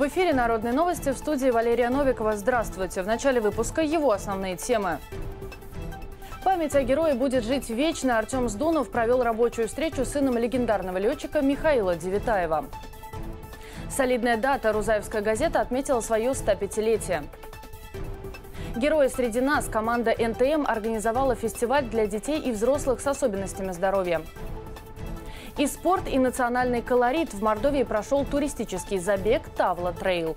В эфире «Народные новости», в студии Валерия Новикова. Здравствуйте. В начале выпуска его основные темы. Память о герое будет жить вечно. Артем Сдунов провел рабочую встречу с сыном легендарного летчика Михаила Девитаева. Солидная дата. Рузаевская газета отметила свое 105-летие. Герои среди нас. Команда НТМ организовала фестиваль для детей и взрослых с особенностями здоровья. И спорт, и национальный колорит. В Мордовии прошел туристический забег Тавла Трейл.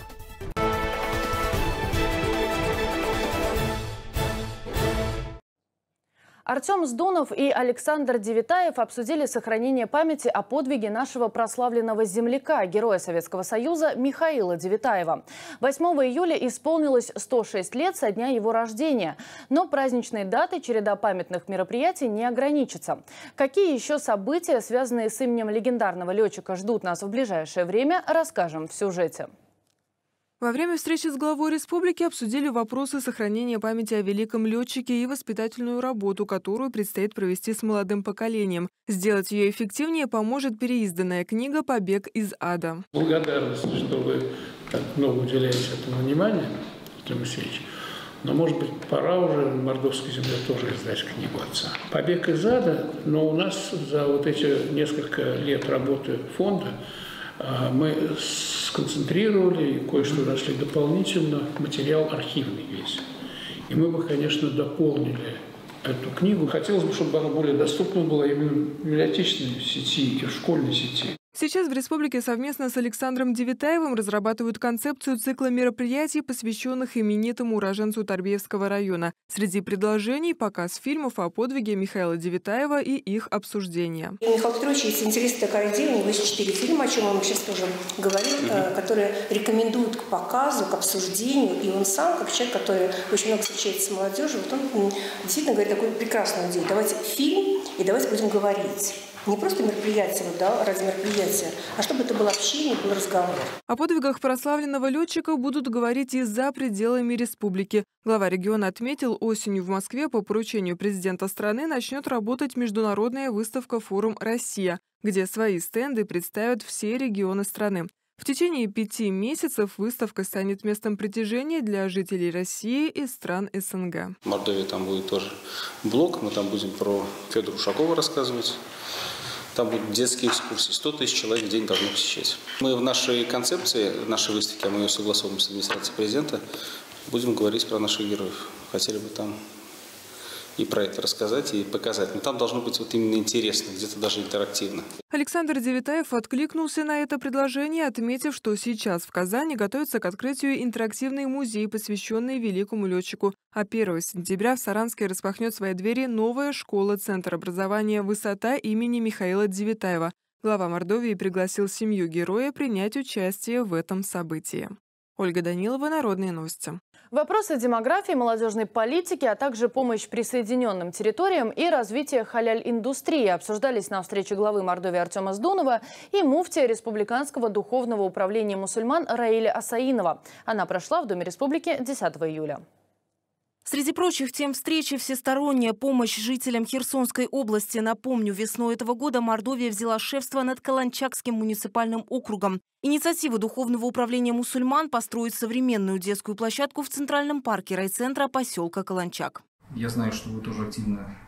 Артем Сдунов и Александр Девитаев обсудили сохранение памяти о подвиге нашего прославленного земляка, героя Советского Союза Михаила Девитаева. 8 июля исполнилось 106 лет со дня его рождения. Но праздничной датой череда памятных мероприятий не ограничится. Какие еще события, связанные с именем легендарного летчика, ждут нас в ближайшее время, расскажем в сюжете. Во время встречи с главой республики обсудили вопросы сохранения памяти о великом летчике и воспитательную работу, которую предстоит провести с молодым поколением. Сделать ее эффективнее поможет переизданная книга «Побег из ада». Благодарность, что вы так много уделяете этому внимания, Артем Алексеевич. Но, может быть, пора уже в мордовской земле тоже издать книгу отца. «Побег из ада», но у нас за вот эти несколько лет работы фонда мы сконцентрировали и кое-что нашли дополнительно, материал архивный весь. И мы бы, конечно, дополнили эту книгу. Хотелось бы, чтобы она более доступна была именно в библиотечной сети и в школьной сети. Сейчас в республике совместно с Александром Девитаевым разрабатывают концепцию цикла мероприятий, посвященных именитому уроженцу Торбеевского района. Среди предложений – показ фильмов о подвиге Михаила Девитаева и их обсуждение. У Михаила Петровича есть интересная такая идея, у него есть 4 фильма, о чем он сейчас тоже говорил, которые рекомендуют к показу, к обсуждению. И он сам, как человек, который очень много встречается с молодежью, вот он действительно говорит такую прекрасную идею. Давайте фильм и давайте будем говорить. Не просто мероприятие, ради мероприятия, а чтобы это было общение, был разговор. О подвигах прославленного летчика будут говорить и за пределами республики. Глава региона отметил, осенью в Москве по поручению президента страны начнет работать международная выставка «Форум Россия», где свои стенды представят все регионы страны. В течение 5 месяцев выставка станет местом притяжения для жителей России и стран СНГ. В Мордовии там будет тоже блок, мы там будем про Федора Ушакова рассказывать. Там будут детские экскурсии. 100 тысяч человек в день должны посещать. Мы в нашей концепции, в нашей выставке, а мы ее согласовываем с администрацией президента, будем говорить про наших героев. Хотели бы там и про это рассказать, и показать. Но там должно быть вот именно интересно, где-то даже интерактивно. Александр Девитаев откликнулся на это предложение, отметив, что сейчас в Казани готовится к открытию интерактивный музей, посвященный великому летчику. А 1 сентября в Саранске распахнет свои двери новая школа-центр образования «Высота» имени Михаила Девитаева. Глава Мордовии пригласил семью героя принять участие в этом событии. Ольга Данилова, Народные новости. Вопросы демографии, молодежной политики, а также помощь присоединенным территориям и развитие халяль-индустрии обсуждались на встрече главы Мордовии Артема Сдунова и муфтия Республиканского духовного управления мусульман Раиля Асаинова. Она прошла в Доме республики 10 июля. Среди прочих тем встречи – всесторонняя помощь жителям Херсонской области. Напомню, весной этого года Мордовия взяла шефство над Каланчакским муниципальным округом. Инициатива Духовного управления мусульман построить современную детскую площадку в Центральном парке райцентра поселка Каланчак. Я знаю, что вы тоже активно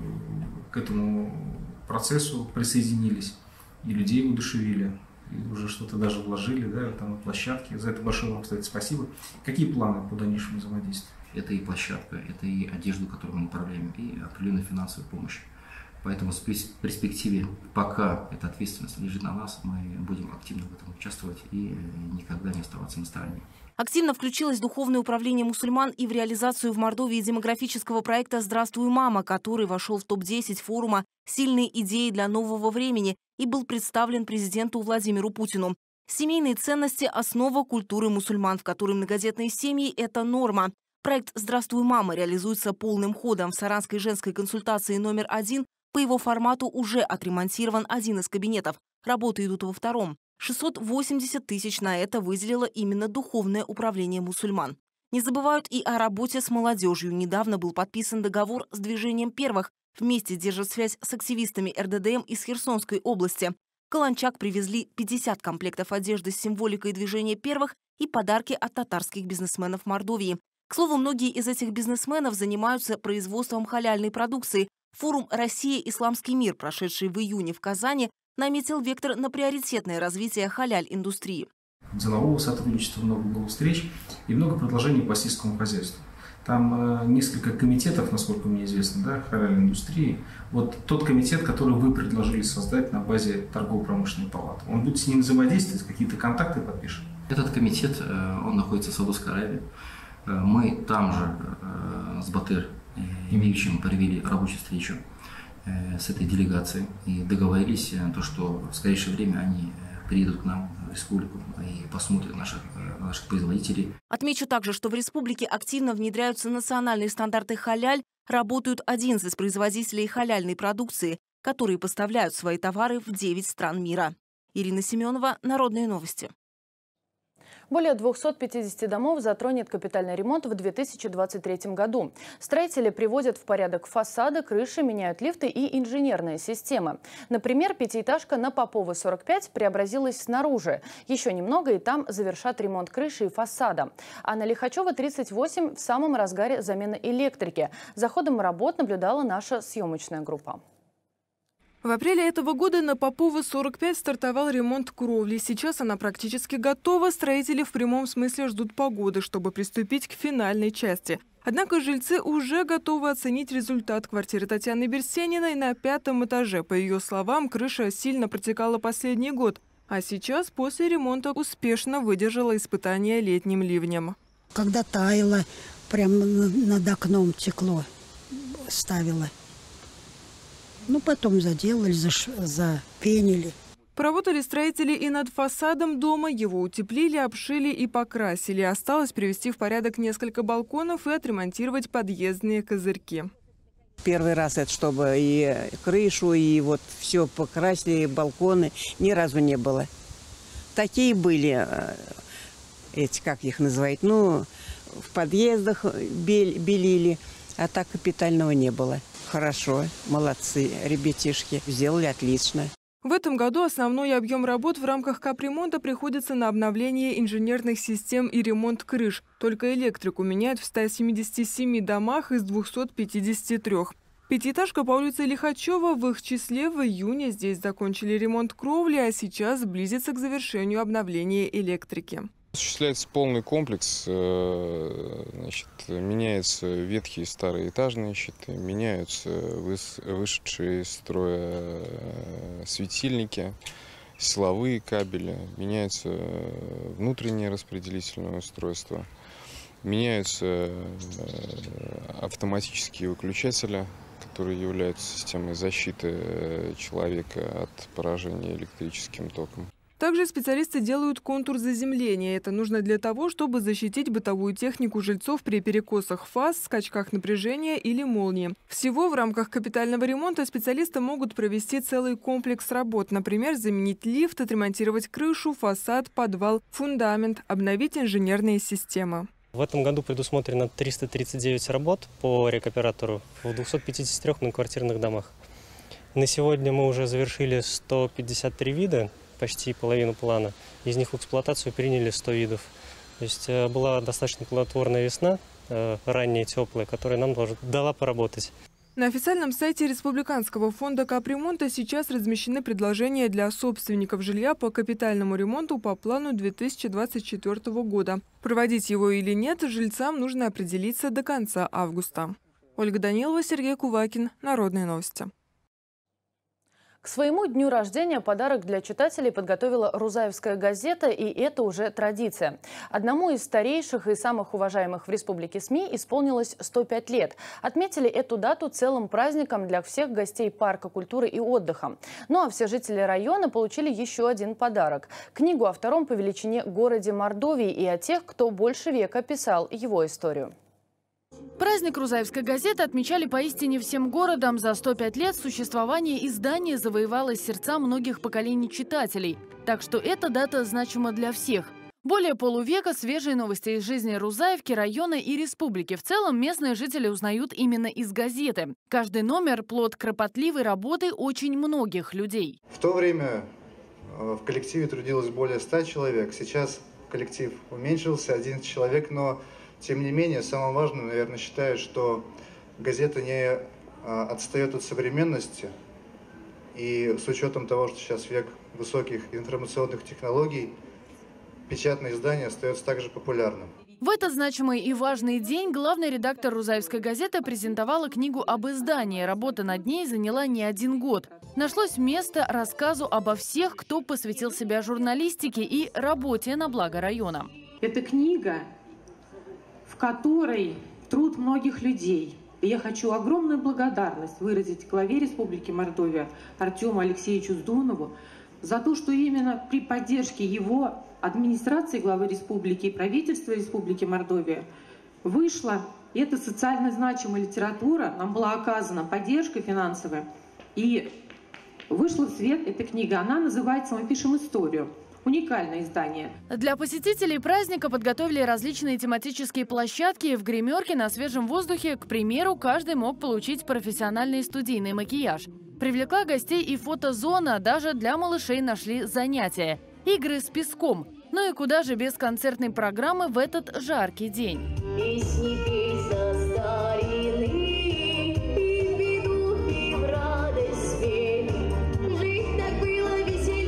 к этому процессу присоединились и людей удушевили, и уже что-то даже вложили, там на площадке. За это большое вам, кстати, спасибо. Какие планы по дальнейшему взаимодействию? Это и площадка, это и одежду, которую мы направляем, и определенная финансовая помощь. Поэтому в перспективе, пока эта ответственность лежит на нас, мы будем активно в этом участвовать и никогда не оставаться на стороне. Активно включилось Духовное управление мусульман и в реализацию в Мордовии демографического проекта «Здравствуй, мама», который вошел в топ-10 форума «Сильные идеи для нового времени» и был представлен президенту Владимиру Путину. Семейные ценности – основа культуры мусульман, в которой многодетные семьи – это норма. Проект «Здравствуй, мама» реализуется полным ходом. В Саранской женской консультации номер 1 по его формату уже отремонтирован один из кабинетов. Работы идут во втором. 680 тысяч на это выделило именно Духовное управление мусульман. Не забывают и о работе с молодежью. Недавно был подписан договор с движением первых. Вместе держат связь с активистами РДДМ из Херсонской области. В Каланчак привезли 50 комплектов одежды с символикой движения первых и подарки от татарских бизнесменов Мордовии. К слову, многие из этих бизнесменов занимаются производством халяльной продукции. Форум «Россия. Исламский мир», прошедший в июне в Казани, наметил вектор на приоритетное развитие халяль-индустрии. Делового сотрудничества много было встреч и много предложений по сельскому хозяйству. Там несколько комитетов, насколько мне известно, да, халяльной индустрии. Вот тот комитет, который вы предложили создать на базе торгово-промышленной палаты. Он будет с ним взаимодействовать, какие-то контакты подпишет? Этот комитет, он находится в Саудовской Аравии. Мы там же с Батыр Емельевичем провели рабочую встречу с этой делегацией и договорились, что в скорейшее время они приедут к нам в республику и посмотрят наших производителей. Отмечу также, что в республике активно внедряются национальные стандарты халяль, работают 11 производителей халяльной продукции, которые поставляют свои товары в 9 стран мира. Ирина Семенова, Народные новости. Более 250 домов затронет капитальный ремонт в 2023 году. Строители приводят в порядок фасады, крыши, меняют лифты и инженерные системы. Например, пятиэтажка на Попова, 45 преобразилась снаружи. Еще немного, и там завершат ремонт крыши и фасада. А на Лихачева, 38 в самом разгаре замена электрики. За ходом работ наблюдала наша съемочная группа. В апреле этого года на Попова, 45 стартовал ремонт кровли. Сейчас она практически готова. Строители в прямом смысле ждут погоды, чтобы приступить к финальной части. Однако жильцы уже готовы оценить результат. Квартиры Татьяны Берсениной на 5-м этаже. По ее словам, крыша сильно протекала последний год. А сейчас после ремонта успешно выдержала испытания летним ливнем. Когда таяло, прямо над окном текло, ставила. Потом заделали, запенили. Поработали строители и над фасадом дома. Его утеплили, обшили и покрасили. Осталось привести в порядок несколько балконов и отремонтировать подъездные козырьки. Первый раз это чтобы и крышу, и вот все покрасили, и балконы. Ни разу не было. Такие были, эти, как их называют, в подъездах белили, а так капитального не было. Хорошо, молодцы, ребятишки, сделали отлично. В этом году основной объем работ в рамках капремонта приходится на обновление инженерных систем и ремонт крыш. Только электрику меняют в 177 домах из 253. Пятиэтажка по улице Лихачева, в их числе в июне здесь закончили ремонт кровли, а сейчас близится к завершению обновления электрики. Осуществляется полный комплекс, меняются ветхие старые этажные щиты, меняются вышедшие из строя светильники, силовые кабели, меняются внутреннее распределительное устройство, меняются автоматические выключатели, которые являются системой защиты человека от поражения электрическим током. Также специалисты делают контур заземления. Это нужно для того, чтобы защитить бытовую технику жильцов при перекосах фаз, скачках напряжения или молнии. Всего в рамках капитального ремонта специалисты могут провести целый комплекс работ. Например, заменить лифт, отремонтировать крышу, фасад, подвал, фундамент, обновить инженерные системы. В этом году предусмотрено 339 работ по рекоператору в 253 многоквартирных домах. На сегодня мы уже завершили 153 вида. Почти половину плана. Из них в эксплуатацию приняли 100 видов. То есть была достаточно плодотворная весна, ранняя, теплая, которая нам дала поработать. На официальном сайте Республиканского фонда капремонта сейчас размещены предложения для собственников жилья по капитальному ремонту по плану 2024 года. Проводить его или нет, жильцам нужно определиться до конца августа. Ольга Данилова, Сергей Кувакин. Народные новости. К своему дню рождения подарок для читателей подготовила Рузаевская газета, и это уже традиция. Одному из старейших и самых уважаемых в республике СМИ исполнилось 105 лет. Отметили эту дату целым праздником для всех гостей парка культуры и отдыха. Ну а все жители района получили еще один подарок – книгу о втором по величине городе Мордовии и о тех, кто больше века писал его историю. Праздник Рузаевской газеты отмечали поистине всем городом. За 105 лет существования издание завоевало сердца многих поколений читателей. Так что эта дата значима для всех. Более полувека свежие новости из жизни Рузаевки, района и республики. В целом местные жители узнают именно из газеты. Каждый номер – плод кропотливой работы очень многих людей. В то время в коллективе трудилось более 100 человек. Сейчас коллектив уменьшился, 11 человек, но тем не менее, самым важным, наверное, считаю, что газета не отстает от современности, и с учетом того, что сейчас век высоких информационных технологий, печатное издание остается также популярным. В этот значимый и важный день главный редактор Рузаевской газеты презентовала книгу об издании. Работа над ней заняла не 1 год. Нашлось место рассказу обо всех, кто посвятил себя журналистике и работе на благо района. Это книга, в которой труд многих людей. И я хочу огромную благодарность выразить главе Республики Мордовия Артему Алексеевичу Сдунову за то, что именно при поддержке его администрации главы республики и правительства Республики Мордовия вышла эта социально значимая литература, нам была оказана поддержка финансовая, и вышла в свет эта книга. Она называется «Мы пишем историю». Уникальное издание. Для посетителей праздника подготовили различные тематические площадки. В гримерке на свежем воздухе, к примеру, каждый мог получить профессиональный студийный макияж. Привлекла гостей и фотозона, даже для малышей нашли занятия. Игры с песком. Ну и куда же без концертной программы в этот жаркий день. Песни пей со старины, и в беду, и в радость пей. Жить так было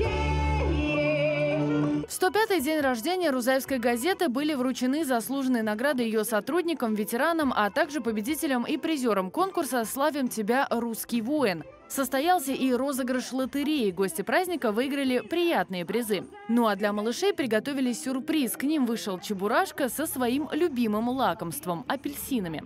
веселее. В 105-й день рождения Рузаевской газеты были вручены заслуженные награды ее сотрудникам, ветеранам, а также победителям и призерам конкурса «Славим тебя, русский воин». Состоялся и розыгрыш лотереи. Гости праздника выиграли приятные призы. Ну а для малышей приготовили сюрприз. К ним вышел Чебурашка со своим любимым лакомством – апельсинами.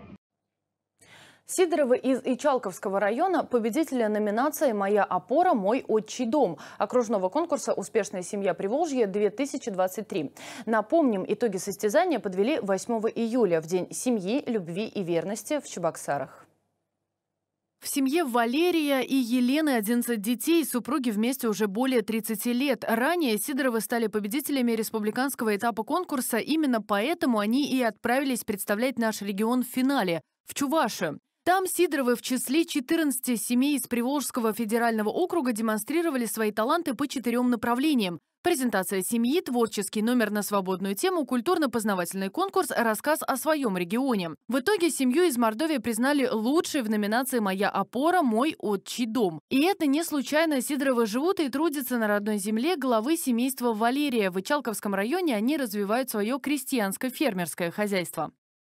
Сидоровы из Ичалковского района – победители номинации «Моя опора. Мой отчий дом» окружного конкурса «Успешная семья Приволжья-2023». Напомним, итоги состязания подвели 8 июля, в День семьи, любви и верности в Чебоксарах. В семье Валерия и Елены 11 детей, супруги вместе уже более 30 лет. Ранее Сидоровы стали победителями республиканского этапа конкурса. Именно поэтому они и отправились представлять наш регион в финале – в Чувашию. Там Сидоровы в числе 14 семей из Приволжского федерального округа демонстрировали свои таланты по 4 направлениям. Презентация семьи, творческий номер на свободную тему, культурно-познавательный конкурс, рассказ о своем регионе. В итоге семью из Мордовии признали лучшей в номинации «Моя опора. Мой отчий дом». И это не случайно. Сидоровы живут и трудятся на родной земле главы семейства Валерия. В Ичалковском районе они развивают свое крестьянско-фермерское хозяйство.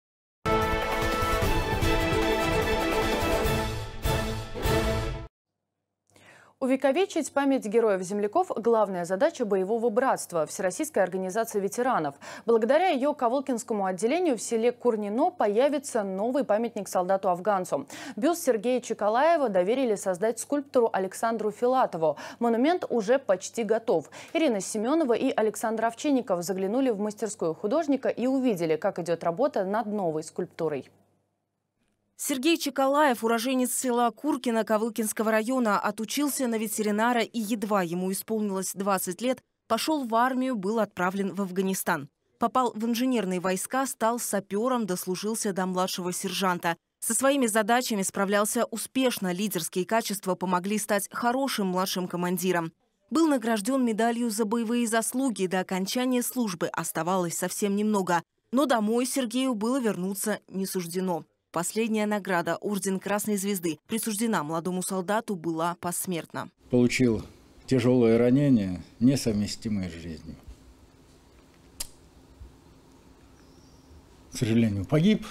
Увековечить память героев-земляков – главная задача боевого братства Всероссийской организации ветеранов. Благодаря ее Ковылкинскому отделению в селе Курнино появится новый памятник солдату-афганцу. Бюст Сергея Чекалаева доверили создать скульптору Александру Филатову. Монумент уже почти готов. Ирина Семенова и Александр Овчинников заглянули в мастерскую художника и увидели, как идет работа над новой скульптурой. Сергей Чекалаев, уроженец села Куркино Ковылкинского района, отучился на ветеринара и едва ему исполнилось 20 лет, пошел в армию, был отправлен в Афганистан. Попал в инженерные войска, стал сапером, дослужился до младшего сержанта. Со своими задачами справлялся успешно, лидерские качества помогли стать хорошим младшим командиром. Был награжден медалью за боевые заслуги, до окончания службы оставалось совсем немного. Но домой Сергею было вернуться не суждено. Последняя награда, орден Красной Звезды, присуждена молодому солдату, была посмертно. Получил тяжелое ранение, несовместимое с жизнью. К сожалению, погиб.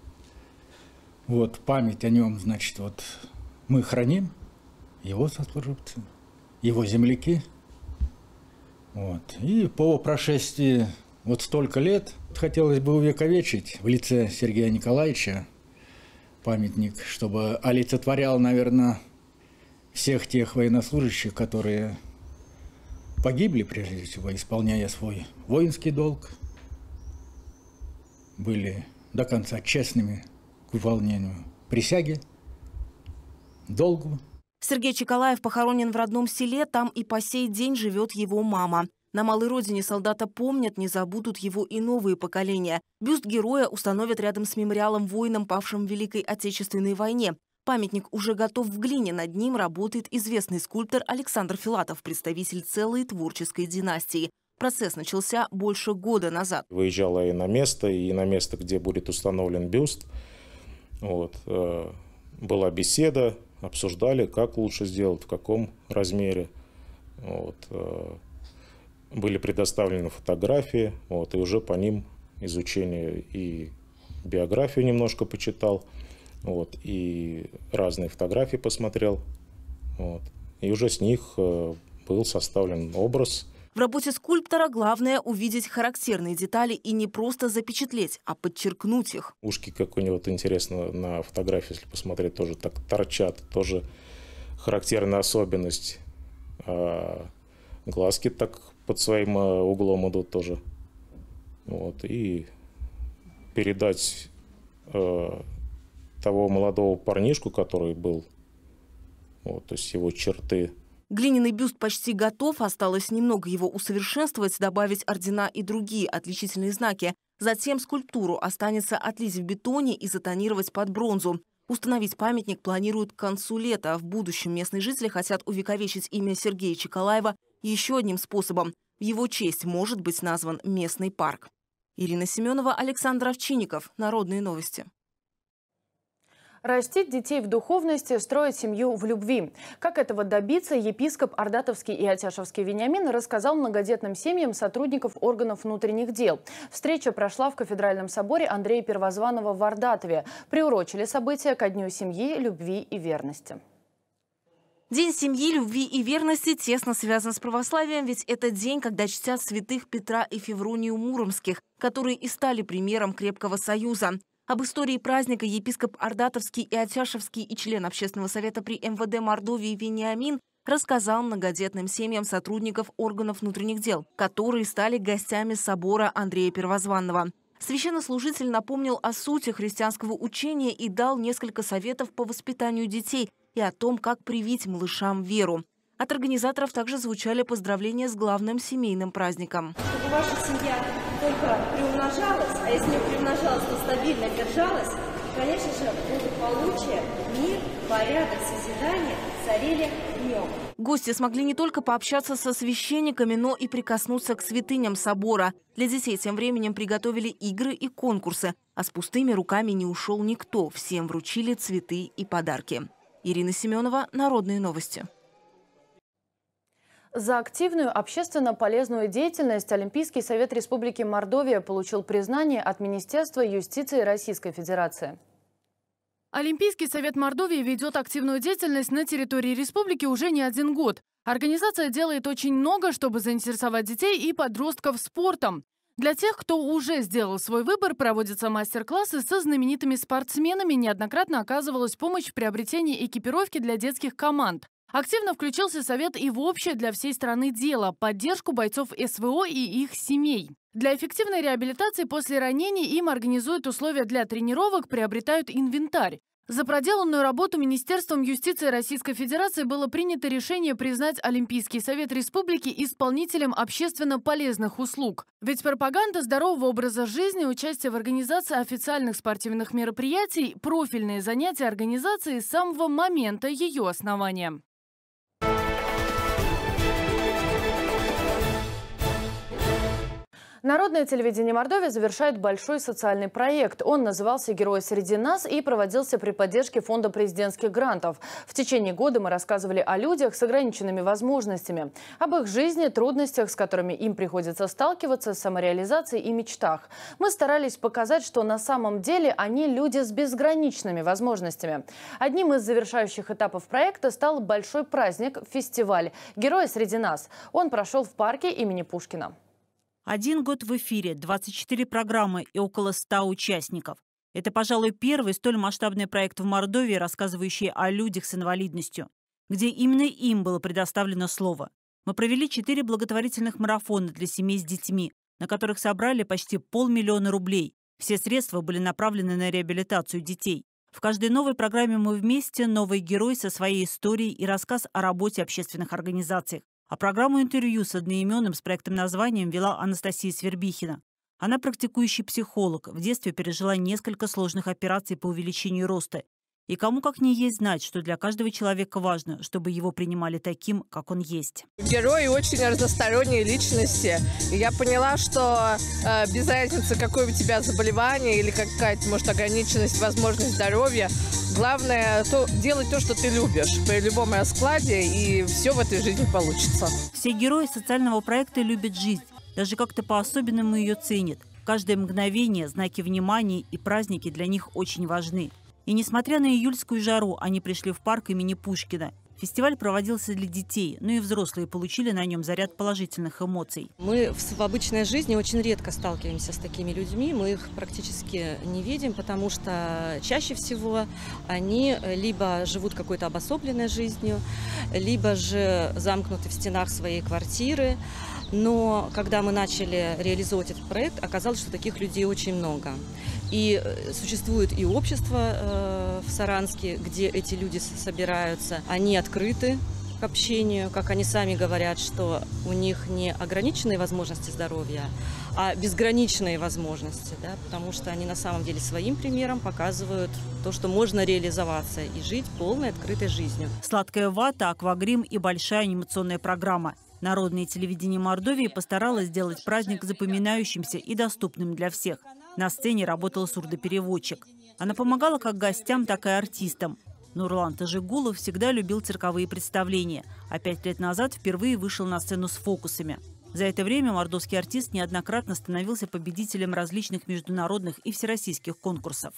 Вот память о нем, значит, вот мы храним, его сослуживцы, его земляки. Вот. И по прошествии вот столько лет хотелось бы увековечить в лице Сергея Николаевича памятник, чтобы олицетворял, наверное, всех тех военнослужащих, которые погибли, прежде всего, исполняя свой воинский долг, были до конца честными к выполнению присяги, долгу. Сергей Чекалаев похоронен в родном селе, там и по сей день живет его мама. На малой родине солдата помнят, не забудут его и новые поколения. Бюст героя установят рядом с мемориалом воинам, павшим в Великой Отечественной войне. Памятник уже готов в глине, над ним работает известный скульптор Александр Филатов, представитель целой творческой династии. Процесс начался больше года назад. Выезжала и на место, где будет установлен бюст. Была беседа, обсуждали, как лучше сделать, в каком размере. Были предоставлены фотографии, и уже по ним изучение и биографию немножко почитал, и разные фотографии посмотрел. И уже с них был составлен образ. В работе скульптора главное увидеть характерные детали и не просто запечатлеть, а подчеркнуть их. Ушки, как у него интересно на фотографии, если посмотреть, тоже так торчат, тоже характерная особенность. Глазки так под своим углом идут тоже. И передать того молодого парнишку, который был, то есть его черты. Глиняный бюст почти готов, осталось немного его усовершенствовать, добавить ордена и другие отличительные знаки. Затем скульптуру останется отлить в бетоне и затонировать под бронзу. Установить памятник планируют к концу лета. В будущем местные жители хотят увековечить имя Сергея Чекалаева еще одним способом. В его честь может быть назван местный парк. Ирина Семенова, Александр Овчинников. Народные новости. Растить детей в духовности, строить семью в любви. Как этого добиться, епископ Ардатовский и Атяшевский Вениамин рассказал многодетным семьям сотрудников органов внутренних дел. Встреча прошла в кафедральном соборе Андрея Первозванного в Ардатове. Приурочили события ко Дню семьи, любви и верности. День семьи, любви и верности тесно связан с православием, ведь это день, когда чтят святых Петра и Февронию Муромских, которые и стали примером крепкого союза. Об истории праздника епископ Ардатовский и Атяшевский и член Общественного совета при МВД Мордовии Вениамин рассказал многодетным семьям сотрудников органов внутренних дел, которые стали гостями собора Андрея Первозванного. Священнослужитель напомнил о сути христианского учения и дал несколько советов по воспитанию детей и о том, как привить малышам веру. От организаторов также звучали поздравления с главным семейным праздником. Чтобы ваша семья только приумножалась, а если не приумножалась, то стабильно держалась, конечно же, благополучие, мир, порядок, созидание царили в нем. Гости смогли не только пообщаться со священниками, но и прикоснуться к святыням собора. Для детей тем временем приготовили игры и конкурсы. А с пустыми руками не ушел никто. Всем вручили цветы и подарки. Ирина Семенова, Народные новости. За активную общественно полезную деятельность Олимпийский совет Республики Мордовия получил признание от Министерства юстиции Российской Федерации. Олимпийский совет Мордовии ведет активную деятельность на территории республики уже не один год. Организация делает очень много, чтобы заинтересовать детей и подростков спортом. Для тех, кто уже сделал свой выбор, проводятся мастер-классы со знаменитыми спортсменами. Неоднократно оказывалась помощь в приобретении экипировки для детских команд. Активно включился совет и в общее для всей страны дело – поддержку бойцов СВО и их семей. Для эффективной реабилитации после ранений им организуют условия для тренировок, приобретают инвентарь. За проделанную работу Министерством юстиции Российской Федерации было принято решение признать Олимпийский совет республики исполнителем общественно полезных услуг. Ведь пропаганда здорового образа жизни, участие в организации официальных спортивных мероприятий – профильные занятия организации с самого момента ее основания. Народное телевидение Мордовии завершает большой социальный проект. Он назывался «Герои среди нас» и проводился при поддержке Фонда президентских грантов. В течение года мы рассказывали о людях с ограниченными возможностями, об их жизни, трудностях, с которыми им приходится сталкиваться, самореализации и мечтах. Мы старались показать, что на самом деле они люди с безграничными возможностями. Одним из завершающих этапов проекта стал большой праздник – фестиваль «Герои среди нас». Он прошел в парке имени Пушкина. 1 год в эфире, 24 программы и около 100 участников. Это, пожалуй, первый столь масштабный проект в Мордовии, рассказывающий о людях с инвалидностью, где именно им было предоставлено слово. Мы провели 4 благотворительных марафона для семей с детьми, на которых собрали почти 500 000 рублей. Все средства были направлены на реабилитацию детей. В каждой новой программе «Мы вместе» новый герой со своей историей и рассказ о работе общественных организаций. А программу интервью с одноименным с проектом названием вела Анастасия Свербихина. Она практикующий психолог, в детстве пережила несколько сложных операций по увеличению роста. И кому как не есть знать, что для каждого человека важно, чтобы его принимали таким, как он есть. Герои очень разносторонние личности. И я поняла, что без разницы, какое у тебя заболевание или какая-то, может, ограниченность, возможность здоровья, главное делать то, что ты любишь при любом раскладе, и все в этой жизни получится. Все герои социального проекта любят жизнь. Даже как-то по-особенному ее ценят. Каждое мгновение, знаки внимания и праздники для них очень важны. И несмотря на июльскую жару, они пришли в парк имени Пушкина. Фестиваль проводился для детей, но и взрослые получили на нем заряд положительных эмоций. Мы в обычной жизни очень редко сталкиваемся с такими людьми, мы их практически не видим, потому что чаще всего они либо живут какой-то обособленной жизнью, либо же замкнуты в стенах своей квартиры. Но когда мы начали реализовывать этот проект, оказалось, что таких людей очень много. И существует и общество в Саранске, где эти люди собираются. Они открыты к общению, как они сами говорят, что у них не ограниченные возможности здоровья, а безграничные возможности, да, потому что они на самом деле своим примером показывают то, что можно реализоваться и жить полной открытой жизнью. Сладкая вата, аквагрим и большая анимационная программа. Народное телевидение Мордовии постаралось сделать праздник запоминающимся и доступным для всех. На сцене работал сурдопереводчик. Она помогала как гостям, так и артистам. Нурлан Тажигулов всегда любил цирковые представления, а 5 лет назад впервые вышел на сцену с фокусами. За это время мордовский артист неоднократно становился победителем различных международных и всероссийских конкурсов.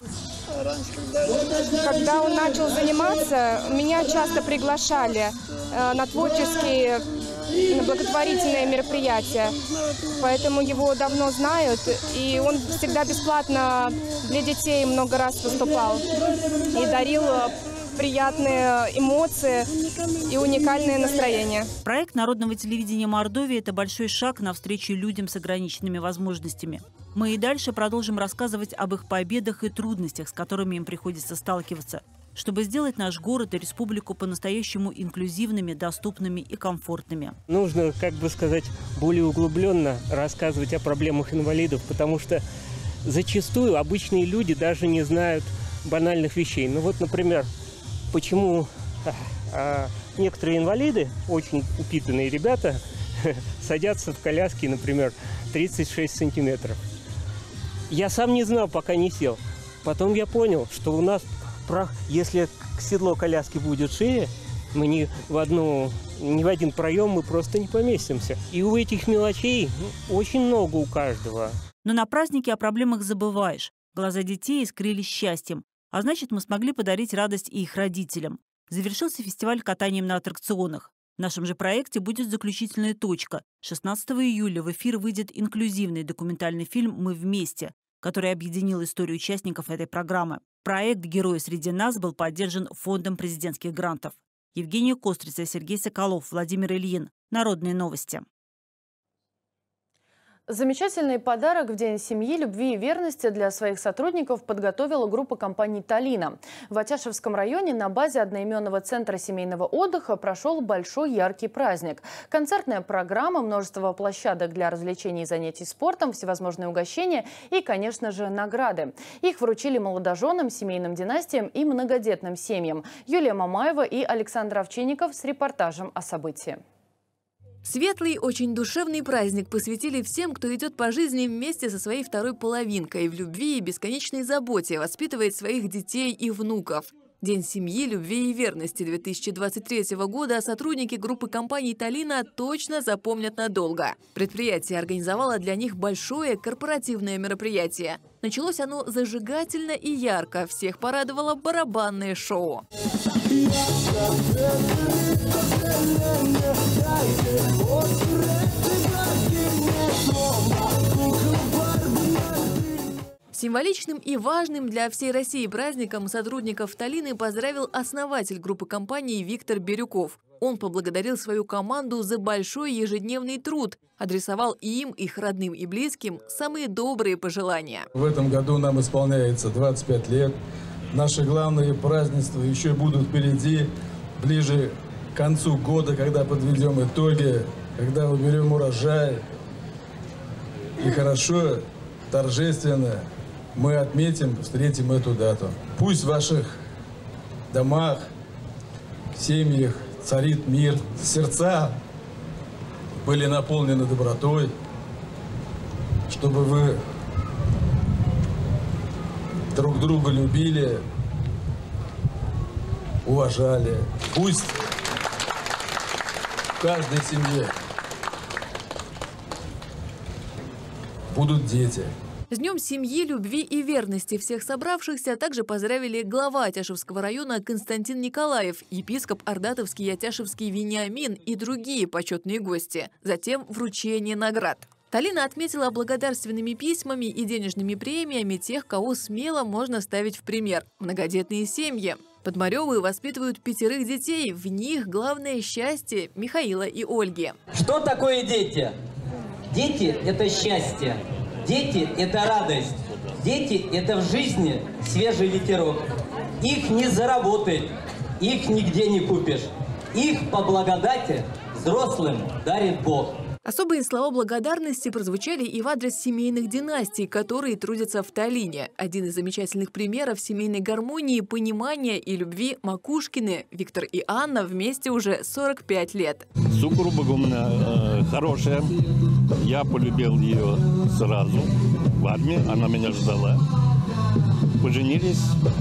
Когда он начал заниматься, меня часто приглашали на творческие, на благотворительные мероприятия. Поэтому его давно знают, и он всегда бесплатно для детей много раз выступал и дарил приятные эмоции и уникальное настроение. Проект Народного телевидения Мордовии – это большой шаг навстречу людям с ограниченными возможностями. Мы и дальше продолжим рассказывать об их победах и трудностях, с которыми им приходится сталкиваться, чтобы сделать наш город и республику по-настоящему инклюзивными, доступными и комфортными. Нужно, как бы сказать, более углубленно рассказывать о проблемах инвалидов, потому что зачастую обычные люди даже не знают банальных вещей. Ну вот, например, почему некоторые инвалиды, очень упитанные ребята, садятся в коляски, например, 36 сантиметров. Я сам не знал, пока не сел. Потом я понял, что у нас, если седло коляски будет шире, мы ни в один проем мы просто не поместимся. И у этих мелочей очень много у каждого. Но на празднике о проблемах забываешь. Глаза детей искрились счастьем. А значит, мы смогли подарить радость и их родителям. Завершился фестиваль катанием на аттракционах. В нашем же проекте будет заключительная точка. 16 июля в эфир выйдет инклюзивный документальный фильм «Мы вместе», который объединил историю участников этой программы. Проект «Герои среди нас» был поддержан Фондом президентских грантов. Евгения Кострица, Сергей Соколов, Владимир Ильин. Народные новости. Замечательный подарок в День семьи, любви и верности для своих сотрудников подготовила группа компаний «Талина». В Атяшевском районе на базе одноименного центра семейного отдыха прошел большой яркий праздник. Концертная программа, множество площадок для развлечений и занятий спортом, всевозможные угощения и, конечно же, награды. Их вручили молодоженам, семейным династиям и многодетным семьям. Юлия Мамаева и Александр Овчинников с репортажем о событии. Светлый, очень душевный праздник посвятили всем, кто идет по жизни вместе со своей второй половинкой, в любви и бесконечной заботе воспитывает своих детей и внуков. День семьи, любви и верности 2023 года сотрудники группы компаний «Талина» точно запомнят надолго. Предприятие организовало для них большое корпоративное мероприятие. Началось оно зажигательно и ярко. Всех порадовало барабанное шоу. Символичным и важным для всей России праздником сотрудников «Талины» поздравил основатель группы компаний Виктор Бирюков. Он поблагодарил свою команду за большой ежедневный труд, адресовал им, их родным и близким самые добрые пожелания. В этом году нам исполняется 25 лет. Наши главные празднества еще будут впереди, ближе к концу года, когда подведем итоги, когда уберем урожай. И хорошо, торжественно мы отметим, встретим эту дату. Пусть в ваших домах, семьях царит мир, сердца были наполнены добротой, чтобы вы друг друга любили, уважали. Пусть в каждой семье будут дети. С Днем семьи, любви и верности всех собравшихся также поздравили глава Атяшевского района Константин Николаев, епископ Ордатовский и Атяшевский Вениамин и другие почетные гости. Затем вручение наград. Талина отметила благодарственными письмами и денежными премиями тех, кого смело можно ставить в пример – многодетные семьи. Подмарёвы воспитывают 5 детей, в них главное счастье Михаила и Ольги. Что такое дети? Дети – это счастье. Дети – это радость. Дети – это в жизни свежий ветерок. Их не заработать, их нигде не купишь. Их по благодати взрослым дарит Бог. Особые слова благодарности прозвучали и в адрес семейных династий, которые трудятся в Таллине. Один из замечательных примеров семейной гармонии, понимания и любви – Макушкины. Виктор и Анна вместе уже 45 лет. Супруга у меня хорошая. Я полюбил ее сразу в армии. Она меня ждала. Поженились.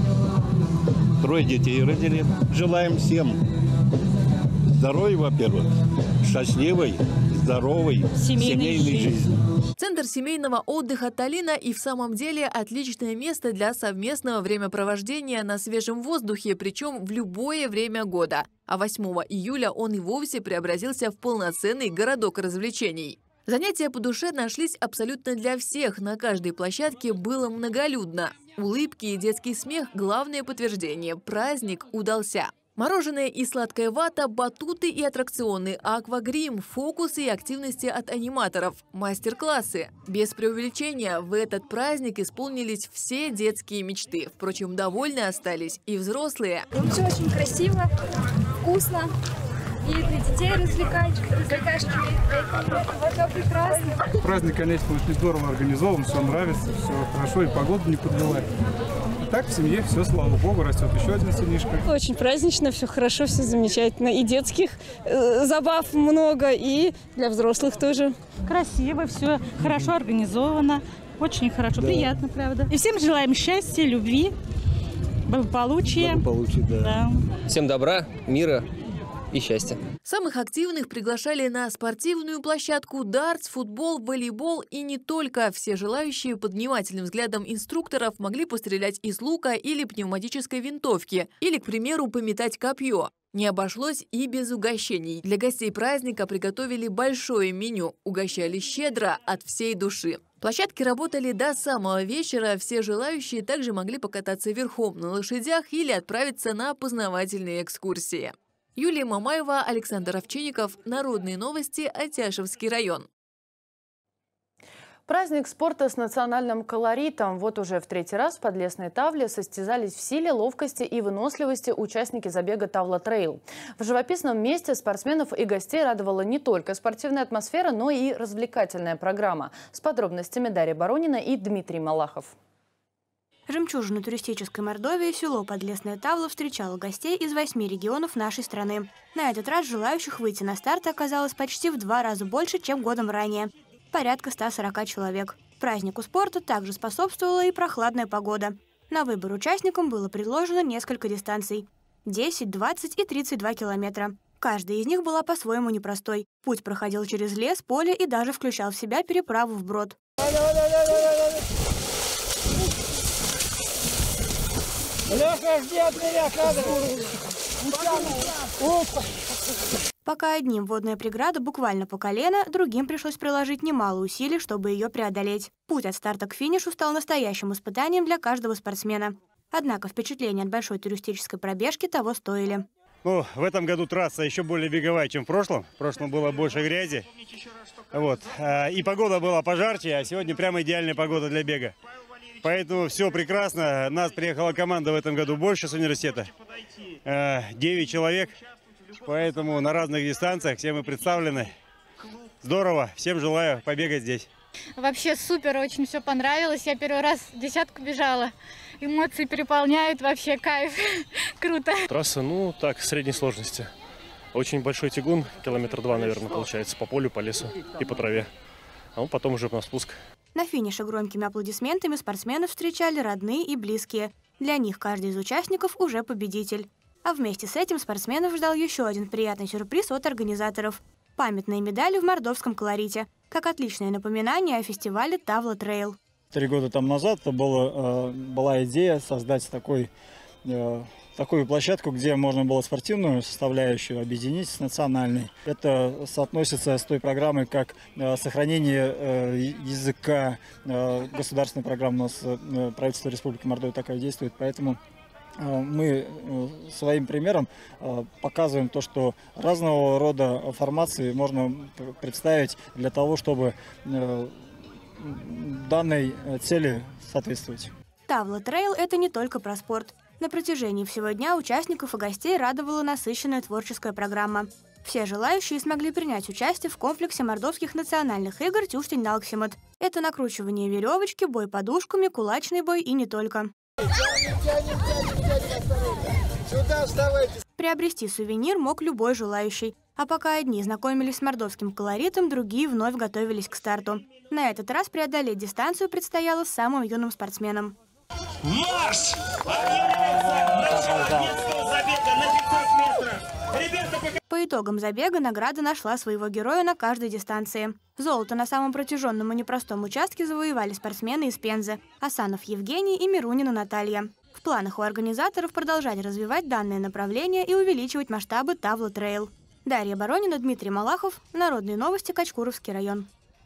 3 детей родили. Желаем всем здоровья, во-первых, счастливой, здоровой семейной жизни. Центр семейного отдыха Таллина и в самом деле отличное место для совместного времяпровождения на свежем воздухе, причем в любое время года. А 8 июля он и вовсе преобразился в полноценный городок развлечений. Занятия по душе нашлись абсолютно для всех. На каждой площадке было многолюдно. Улыбки и детский смех – главное подтверждение. Праздник удался. Мороженое и сладкая вата, батуты и аттракционы, аквагрим, фокусы и активности от аниматоров, мастер-классы. Без преувеличения, в этот праздник исполнились все детские мечты. Впрочем, довольны остались и взрослые. Все очень красиво, вкусно. И для детей развлекашки. Это прекрасно. Праздник, конечно, очень здорово организован, все нравится, все хорошо, и погода не подвела. Так в семье все, слава богу, растет еще один сынишка. Очень празднично, все хорошо, все замечательно. И детских забав много, и для взрослых тоже. Красиво, все хорошо организовано, очень хорошо, приятно, правда. И всем желаем счастья, любви, благополучия. Да. Всем добра, мира и счастья. Самых активных приглашали на спортивную площадку, дартс, футбол, волейбол и не только. Все желающие под внимательным взглядом инструкторов могли пострелять из лука или пневматической винтовки, или, к примеру, пометать копье. Не обошлось и без угощений. Для гостей праздника приготовили большое меню, угощали щедро от всей души. Площадки работали до самого вечера, все желающие также могли покататься верхом на лошадях или отправиться на познавательные экскурсии. Юлия Мамаева, Александр Овчинников. Народные новости. Атяшевский район. Праздник спорта с национальным колоритом. Вот уже в 3-й раз в Подлесной Тавле состязались в силе, ловкости и выносливости участники забега Тавла-трейл. В живописном месте спортсменов и гостей радовала не только спортивная атмосфера, но и развлекательная программа. С подробностями Дарья Баронина и Дмитрий Малахов. Жемчужину туристической Мордовии село Подлесная Тавла встречало гостей из 8 регионов нашей страны. На этот раз желающих выйти на старт оказалось почти в 2 раза больше, чем годом ранее. Порядка 140 человек. Празднику спорта также способствовала и прохладная погода. На выбор участникам было предложено несколько дистанций – 10, 20 и 32 километра. Каждая из них была по-своему непростой. Путь проходил через лес, поле и даже включал в себя переправу вброд. Леша, жди от меня кадры! Пока одним водная преграда буквально по колено, другим пришлось приложить немало усилий, чтобы ее преодолеть. Путь от старта к финишу стал настоящим испытанием для каждого спортсмена. Однако впечатления от большой туристической пробежки того стоили. Ну, в этом году трасса еще более беговая, чем в прошлом. В прошлом было больше грязи. Вот. И погода была пожарче, а сегодня прямо идеальная погода для бега. Поэтому все прекрасно. Нас приехала команда в этом году больше с университета. 9 человек. Поэтому на разных дистанциях все мы представлены. Здорово. Всем желаю побегать здесь. Вообще супер, очень все понравилось. Я первый раз десятку бежала. Эмоции переполняют, вообще кайф. Круто. Трасса, ну так, средней сложности. Очень большой тягун, километр 2, наверное, получается, по полю, по лесу и по траве. А потом уже на спуск. На финише громкими аплодисментами спортсменов встречали родные и близкие. Для них каждый из участников уже победитель. А вместе с этим спортсменов ждал еще один приятный сюрприз от организаторов. Памятные медали в мордовском колорите, как отличное напоминание о фестивале Тавла Трейл. 3 года там назад была идея создать такую площадку, где можно было спортивную составляющую объединить с национальной. Это соотносится с той программой, как сохранение языка. Государственная программа у нас, правительство Республики Мордовия такая действует, поэтому мы своим примером показываем то, что разного рода формации можно представить для того, чтобы данной цели соответствовать. Тавла Трейл – это не только про спорт. На протяжении всего дня участников и гостей радовала насыщенная творческая программа. Все желающие смогли принять участие в комплексе мордовских национальных игр «Тюштень-Налксимат». Это накручивание веревочки, бой подушками, кулачный бой и не только. Сюда вставайте. Приобрести сувенир мог любой желающий. А пока одни знакомились с мордовским колоритом, другие вновь готовились к старту. На этот раз преодолеть дистанцию предстояло самым юным спортсменам. Марш! По итогам забега награда нашла своего героя на каждой дистанции. Золото на самом протяженном и непростом участке завоевали спортсмены из Пензы – Асанов Евгений и Мирунина Наталья. В планах у организаторов продолжать развивать данное направление и увеличивать масштабы Тавла Трейл. Дарья Боронина, Дмитрий Малахов. Народные новости, Качкуровский район.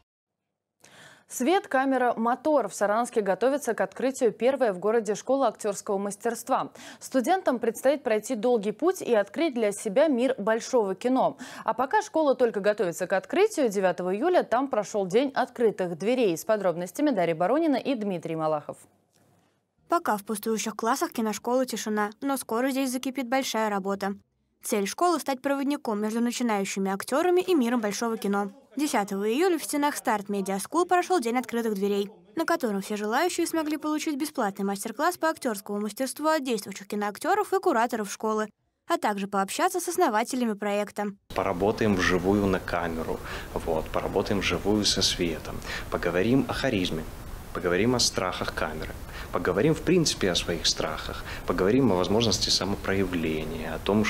Свет, камера, мотор. В Саранске готовится к открытию первой в городе школы актерского мастерства. Студентам предстоит пройти долгий путь и открыть для себя мир большого кино. А пока школа только готовится к открытию, 9 июля там прошел день открытых дверей. С подробностями Дарья Боронина и Дмитрий Малахов. Пока в пустующих классах киношколы тишина, но скоро здесь закипит большая работа. Цель школы – стать проводником между начинающими актерами и миром большого кино. 10 июля в стенах Старт Медиа Скул прошел день открытых дверей, на котором все желающие смогли получить бесплатный мастер-класс по актерскому мастерству от действующих киноактеров и кураторов школы, а также пообщаться с основателями проекта. Поработаем вживую на камеру, поработаем вживую со светом, поговорим о харизме, поговорим о страхах камеры, поговорим в принципе о своих страхах, поговорим о возможности самопроявления, о том,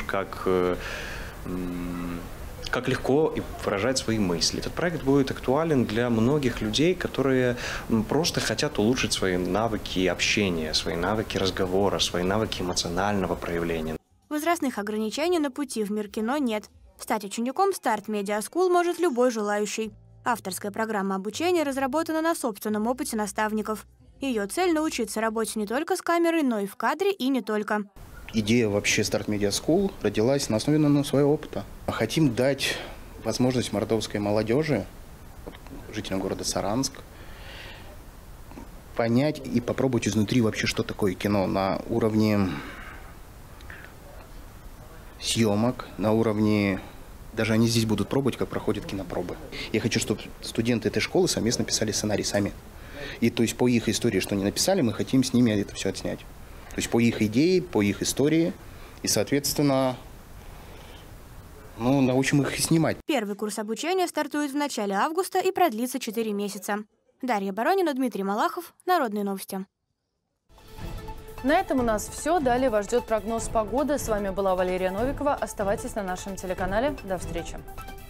как легко выражать свои мысли. Этот проект будет актуален для многих людей, которые просто хотят улучшить свои навыки общения, свои навыки разговора, свои навыки эмоционального проявления. Возрастных ограничений на пути в мир кино нет. Стать учеником Старт Медиа Скул может любой желающий. Авторская программа обучения разработана на собственном опыте наставников. Ее цель – научиться работе не только с камерой, но и в кадре, и не только. Идея вообще Старт Медиа Скул родилась на основе своего опыта. Хотим дать возможность мордовской молодежи, жителям города Саранск, понять и попробовать изнутри вообще, что такое кино на уровне съемок, на уровне... Даже они здесь будут пробовать, как проходят кинопробы. Я хочу, чтобы студенты этой школы совместно писали сценарий сами. И то есть по их истории, что они написали, мы хотим с ними это все отснять. То есть по их идее, по их истории. И, соответственно, научим их снимать. Первый курс обучения стартует в начале августа и продлится 4 месяца. Дарья Боронина, Дмитрий Малахов. Народные новости. На этом у нас все. Далее вас ждет прогноз погоды. С вами была Валерия Новикова. Оставайтесь на нашем телеканале. До встречи.